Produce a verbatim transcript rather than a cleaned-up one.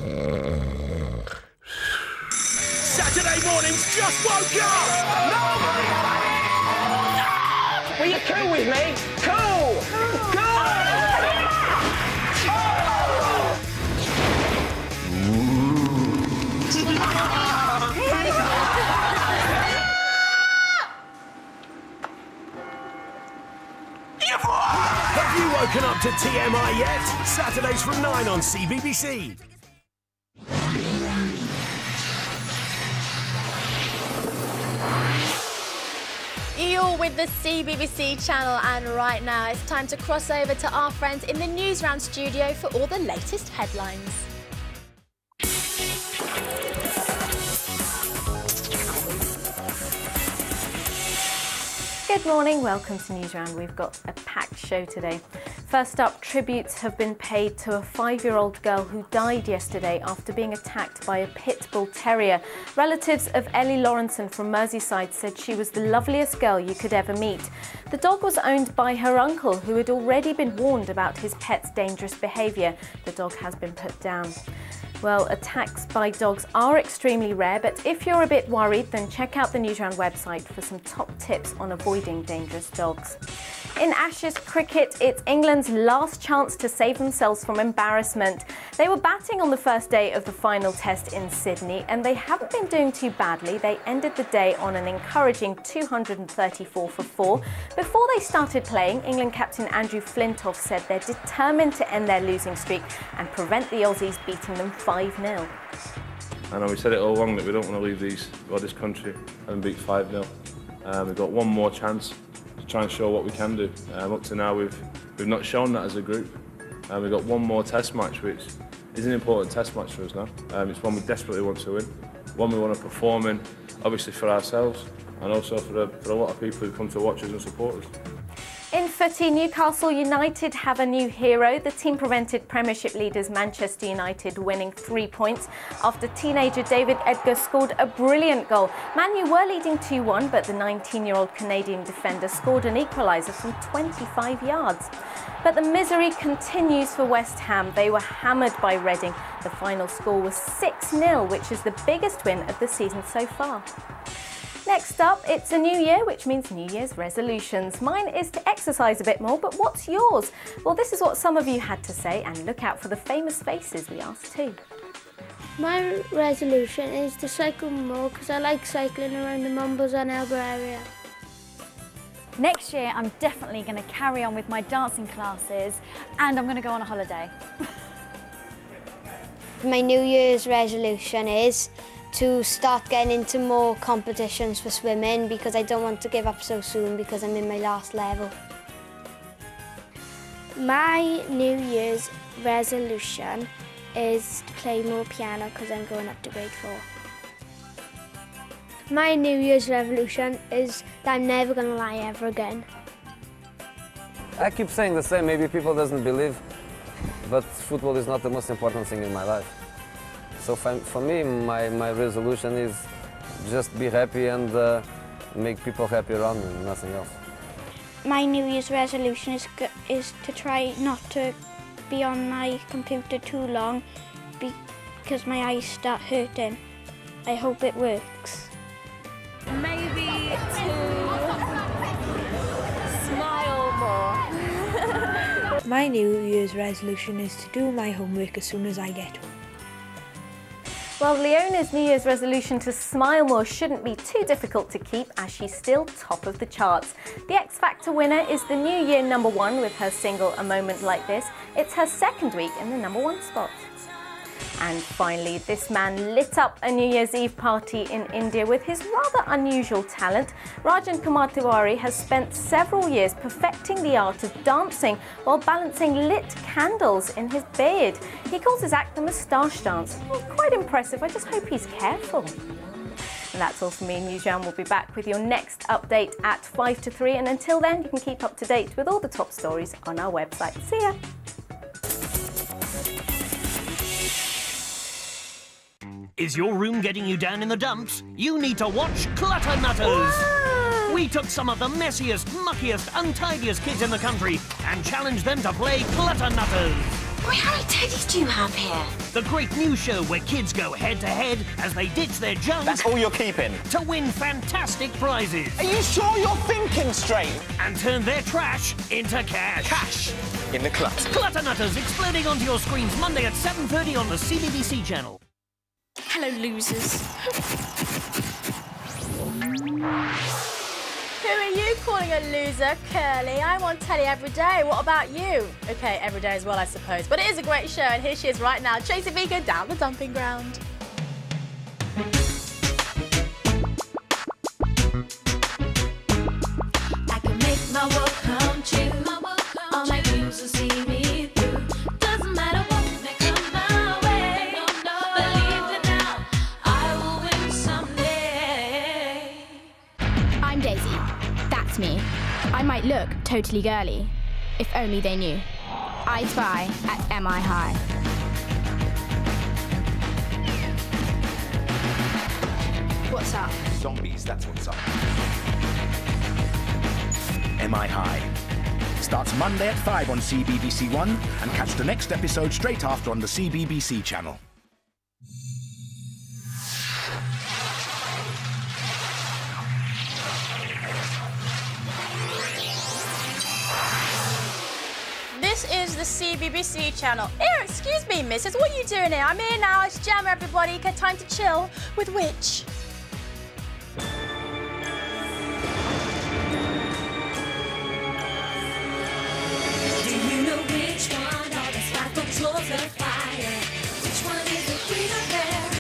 Saturday mornings just woke up! Nobody! Will you cool with me? Cool! Cool! Have you woken up to T M I yet? Saturdays from nine on C B B C. You're with the C B B C channel, and right now it's time to cross over to our friends in the Newsround studio for all the latest headlines. Good morning, welcome to Newsround. We've got a packed show today. First up, tributes have been paid to a five-year-old girl who died yesterday after being attacked by a pit bull terrier. Relatives of Ellie Lawrenson from Merseyside said she was the loveliest girl you could ever meet. The dog was owned by her uncle, who had already been warned about his pet's dangerous behaviour. The dog has been put down. Well, attacks by dogs are extremely rare, but if you're a bit worried, then check out the Newsround website for some top tips on avoiding dangerous dogs. In Ashes cricket, it's England's last chance to save themselves from embarrassment. They were batting on the first day of the final test in Sydney, and they haven't been doing too badly. They ended the day on an encouraging two hundred thirty-four for four. Before they started playing, England captain Andrew Flintoff said they're determined to end their losing streak and prevent the Aussies beating them five nil. I know we said it all along that we don't want to leave these, or this country and beat five nil. Um, we've got one more chance to try and show what we can do. Um, up to now we've, we've not shown that as a group. Um, we've got one more test match, which is an important test match for us now. Um, it's one we desperately want to win, one we want to perform in, obviously for ourselves and also for a, for a lot of people who come to watch us and support us. In footy, Newcastle United have a new hero. The team prevented Premiership leaders Manchester United winning three points after teenager David Edgar scored a brilliant goal. Man U were leading two one, but the nineteen-year-old Canadian defender scored an equaliser from twenty-five yards. But the misery continues for West Ham. They were hammered by Reading. The final score was six nil, which is the biggest win of the season so far. Next up, it's a new year, which means New Year's resolutions. Mine is to exercise a bit more, but what's yours? Well, this is what some of you had to say, and look out for the famous faces we asked too. My resolution is to cycle more because I like cycling around the Mumbles and Elba area. Next year, I'm definitely going to carry on with my dancing classes, and I'm going to go on a holiday. My New Year's resolution is to start getting into more competitions for swimming because I don't want to give up so soon because I'm in my last level. My New Year's resolution is to play more piano because I'm going up to grade four. My New Year's resolution is that I'm never going to lie ever again. I keep saying the same, maybe people doesn't believe, but football is not the most important thing in my life. So for me, my, my resolution is just be happy and uh, make people happy around me, nothing else. My New Year's resolution is, is to try not to be on my computer too long because my eyes start hurting. I hope it works. Maybe to smile more. My New Year's resolution is to do my homework as soon as I get home. Well, Leona's New Year's resolution to smile more shouldn't be too difficult to keep as she's still top of the charts. The X Factor winner is the New Year number one with her single A Moment Like This. It's her second week in the number one spot. And finally, this man lit up a New Year's Eve party in India with his rather unusual talent. Rajan Kumar Tiwari has spent several years perfecting the art of dancing while balancing lit candles in his beard. He calls his act the moustache dance. Well, quite impressive. I just hope he's careful. And that's all from me. Newsround will be back with your next update at five to three. And until then, you can keep up to date with all the top stories on our website. See ya. Is your room getting you down in the dumps? You need to watch Clutter Nutters! Whoa! We took some of the messiest, muckiest, untidiest kids in the country and challenged them to play Clutter Nutters. Wait, how many teddies do you have here? The great new show where kids go head-to-head as they ditch their junk... That's all you're keeping? ...to win fantastic prizes. Are you sure you're thinking straight? And turn their trash into cash. Cash in the clut. Clutter Nutters exploding onto your screens Monday at seven thirty on the C B B C channel. Hello, losers. Who are you calling a loser, Curly? I'm on telly every day. What about you? OK, every day as well, I suppose. But it is a great show, and here she is right now, Tracy Beaker down the dumping ground. I can make my world come true. All my dreams will see me through. Doesn't matter what may come my way. Believe it now, I will win someday. I'm Daisy. That's me. I might look totally girly, if only they knew. I spy at M I High. What's up? Zombies, that's what's up. M I High. Starts Monday at five on C B B C One and catch the next episode straight after on the C B B C channel. This is the C B B C channel. Here, excuse me, missus, what are you doing here? I'm here now, it's Jam, everybody. Get time to chill with which?